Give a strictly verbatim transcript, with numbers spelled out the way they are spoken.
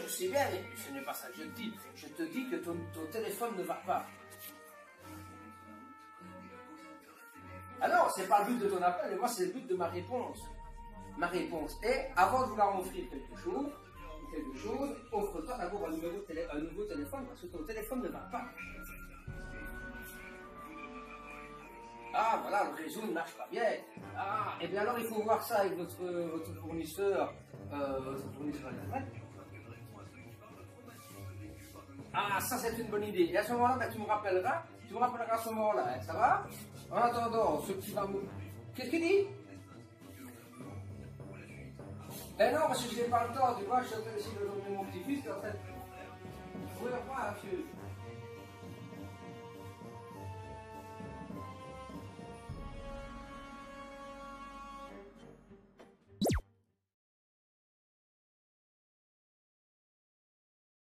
je sais bien, mais ce n'est pas ça que je te dis. Je te dis que ton, ton téléphone ne va pas. Ah non, c'est pas le but de ton appel, mais moi c'est le but de ma réponse. Ma réponse est, avant de vouloir m'offrir quelque chose, quelque chose, offre-toi d'abord un, numéro de télé, un nouveau téléphone, parce que ton téléphone ne va pas. Ah voilà, le réseau ne marche pas bien. Ah, et bien alors il faut voir ça avec votre, votre fournisseur, euh, votre fournisseur internet. Ah, ça c'est une bonne idée. Et à ce moment-là, ben, tu me rappelleras, tu me rappelleras à ce moment-là, hein, ça va? En attendant, ce qui va me... Qu'est-ce qu'il dit? Eh non, parce que je n'ai pas le temps, tu vois, je suis en train d'essayer de donner mon petit-fils, en fait. Oui, au revoir, monsieur.